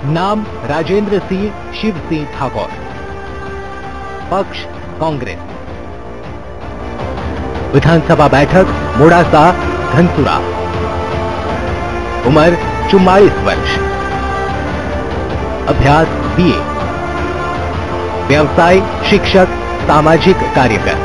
नाम राजेंद्र सिंह शिव सिंह ठाकुर। पक्ष कांग्रेस। विधानसभा बैठक मोड़ासा धनसुरा। उम्र 44 वर्ष। अभ्यास बीए। व्यवसाय शिक्षक सामाजिक कार्यकर।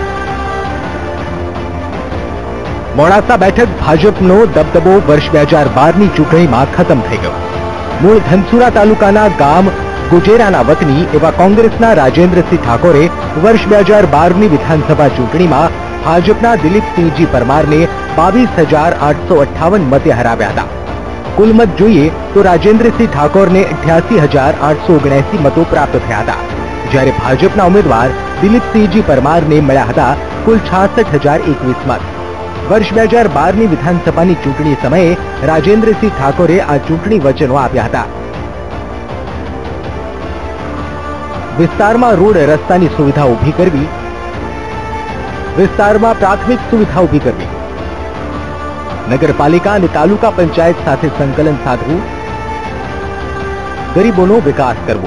मोड़ासा बैठक भाजपनो दबदबो वर्ष 2012 चूंटणीमां खत्म थई गयो। मूळ धनसुरा तालुकाना गाम गुजेराना वतनी एवा कोंग्रेसना राजेंद्रसिंह ठाकोरे वर्ष 2012 विधानसभा चूंटणीमां भाजपना दिलीपसिंहजी परमारने 22,858 मते हराव्या हता। कुल मत જોઈએ તો રાજેન્દ્રસિંહ ઠાકોરને 88,879 મતો પ્રાપ્ત થયા હતા, જ્યારે ભાજપના ઉમેદવાર દિલીપસિંહજી પરમારને મળ્યા હતા કુલ 66,021 મત। વર્ષ 2012ની વિધાનસભાની ચૂંટણી સમયે રાજેન્દ્રસિંહ ઠાકોરે આ ચૂંટણી વચનો આપ્યા હતા। વિસ્તારમાં રોડ રસ્તાની સુવિધા ઊભી કરવી, વિસ્તારમાં પ્રાથમિક સુવિધા ઊભી કરવી, નગરપાલિકા અને તાલુકા પંચાયત સાથે સંકલન સાધવું, ગરીબોનો વિકાસ કરવો।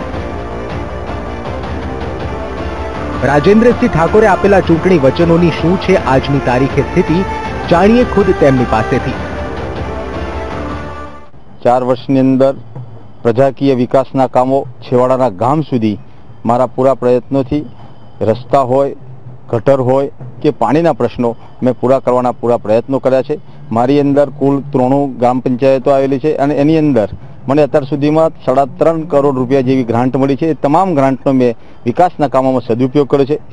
રાજેન્દ્રસિંહ ઠાકોરે આપેલા ચૂંટણી વચનોની શું છે આજની તારીખે સ્થિતિ, જાણીએ ખુદ તેમની પાસેથી। 4 વર્ષની અંદર પ્રજાકીય વિકાસના કામો છેવાડાના ગામ સુધી મારા પૂરા પ્રયત્નોથી રસ્તા હોય, ગટર હોય કે પાણીના પ્રશ્નો મેં પૂરા કરવાના પૂરા પ્રયત્નો કર્યા છે। મારી અંદર કુલ 93 ગ્રામ પંચાયતો આવેલી છે અને એની અંદર મને અત્યાર સુધીમાં 3.5 કરોડ રૂપિયા જેવી ગ્રાન્ટ મળી છે। તમામ ગ્રાન્ટનો મેં વિકાસના કામોમાં સદુપયોગ કર્યો છે।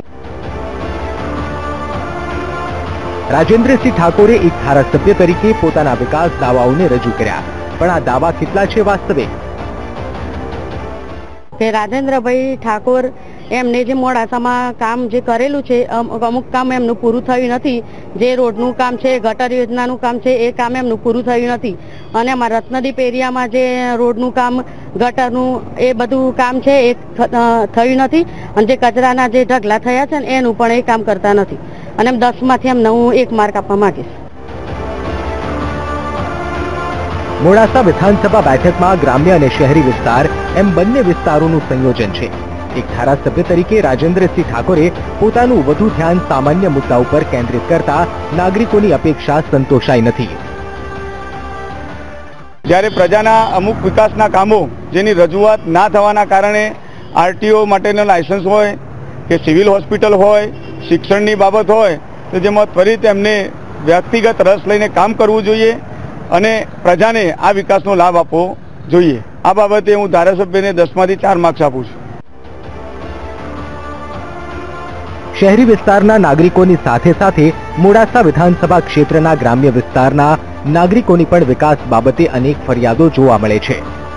રાજેન્દ્રસિંહ ઠાકોરે એક ધારાસભ્ય તરીકે પોતાના વિકાસ દાવાઓને રજૂ કર્યા, પણ આ દાવા કેટલા છે વાસ્તવિક? રાજેન્દ્રભાઈ ઠાકોર એમને જે મોડાસામાં કામ જે કરેલું છે અમુક કામ એમનું પૂરું થયું નથી। જે રોડનું કામ છે, ગટર યોજનાનું કામ છે, એ કામ એમનું પૂરું થયું નથી। અને અમારા રત્નદીપ એરિયામાં જે રોડનું કામ, ગટરનું એ બધું કામ છે એ થયું નથી। અને જે કચરાના જે ઢગલા થયા છે ને એનું પણ એ કામ કરતા નથી। અને 10માંથી એમને હું 1 માર્ક આપવા માંગીશ। મોડાસા વિધાનસભા બેઠકમાં ગ્રામ્ય અને શહેરી વિસ્તાર એમ બંને વિસ્તારોનું સંયોજન છે। એક ધારાસભ્ય તરીકે રાજેન્દ્રસિંહ ઠાકોરે પોતાનું વધુ ધ્યાન સામાન્ય મુદ્દા ઉપર કેન્દ્રિત કરતા નાગરિકોની અપેક્ષા સંતોષાઈ નથી। જ્યારે પ્રજાના અમુક વિકાસના કામો જેની રજૂઆત ના થવાના કારણે આરટીઓ માટેનો લાયસન્સ હોય કે સિવિલ હોસ્પિટલ હોય, શિક્ષણની બાબત હોય તો જેમાં ત્વરિત એમને વ્યક્તિગત રસ લઈને કામ કરવું જોઈએ અને પ્રજાને આ વિકાસનો લાભ આપવો જોઈએ। આ બાબતે હું ધારાસભ્યને 10માંથી 4 માર્ક્સ આપું છું। શહેરી વિસ્તારના નાગરિકોની સાથે સાથે મોડાસા વિધાનસભા ક્ષેત્રના ગ્રામ્ય વિસ્તારના નાગરિકોની પણ વિકાસ બાબતે અનેક ફરિયાદો જોવા મળે છે।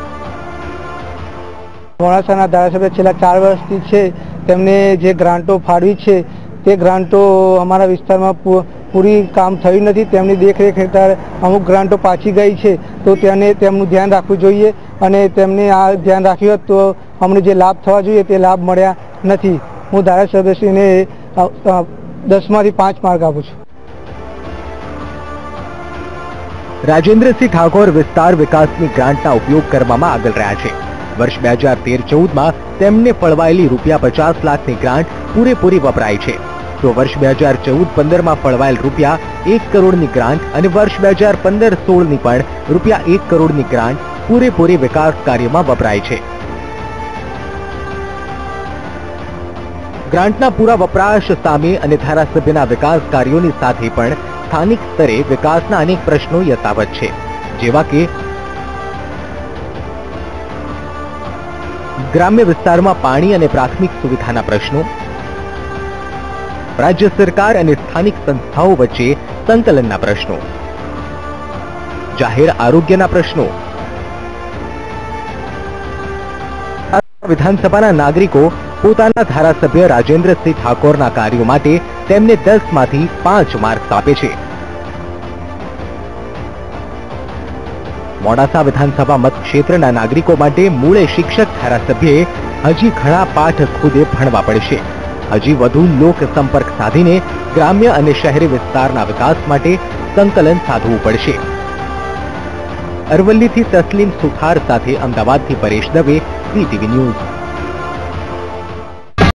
મોડાસાના ધારાસભ્ય છેલ્લા 4 વર્ષથી છે તેમને જે ગ્રાન્ટો ફાળવી છે તે ગ્રાન્ટો અમારા વિસ્તારમાં પૂરી કામ થયું નથી। તેમની દેખરેખ હેઠળ અમુક ગ્રાન્ટો પાછી ગઈ છે, તો તેને તેમનું ધ્યાન રાખવું જોઈએ અને તેમને આ ધ્યાન રાખ્યું હોત તો અમને જે લાભ થવા જોઈએ તે લાભ મળ્યા નથી। હું ધારાસભ્યશ્રીને 10માંથી 5 માર્ક આપું છું। રાજેન્દ્રસિંહ ઠાકોર વિસ્તાર વિકાસની ગ્રાન્ટના ઉપયોગ કરવામાં આગળ રહ્યા છે। વર્ષ 2013-14માં તેમને ફળવાયેલી ₹50 લાખની ગ્રાન્ટ પૂરેપૂરી વપરાઈ છે, તો વર્ષ 2014-15માં ફળવાયેલ ₹1 કરોડની ગ્રાન્ટ અને વર્ષ 2015-16ની પણ ₹1 કરોડની ગ્રાન્ટ પૂરેપૂરી વિકાસ કાર્યમાં વપરાય છે। ગ્રાન્ટના પૂરા વપરાશ સામે અને ધારાસભ્યના વિકાસ કાર્યોની સાથે પણ સ્થાનિક સ્તરે વિકાસના અનેક પ્રશ્નો યથાવત છે, જેવા કે ગ્રામ્ય વિસ્તારમાં પાણી અને પ્રાથમિક સુવિધાના પ્રશ્નો, રાજ્ય સરકાર અને સ્થાનિક સંસ્થાઓ વચ્ચે સંકલનના પ્રશ્નો, જાહેર આરોગ્યના પ્રશ્નો। વિધાનસભાના નાગરિકો પોતાના ધારાસભ્ય રાજેન્દ્રસિંહ ઠાકોરના કાર્યો માટે તેમને 10માંથી 5 માર્ક્સ આપે છે। મોડાસા વિધાનસભા મતક્ષેત્રના નાગરિકો માટે મૂળે શિક્ષક ધારાસભ્યએ હજી ઘણા પાઠ ખુદે ભણવા પડશે। હજી વધુ લોક સંપર્ક સાધીને ગ્રામ્ય અને શહેરી વિસ્તારના વિકાસ માટે સંકલન સાધવું પડશે। અરવલ્લીથી તસ્લીમ સુથાર સાથે અમદાવાદથી પરેશ દવે, વીટીવી ન્યૂઝ।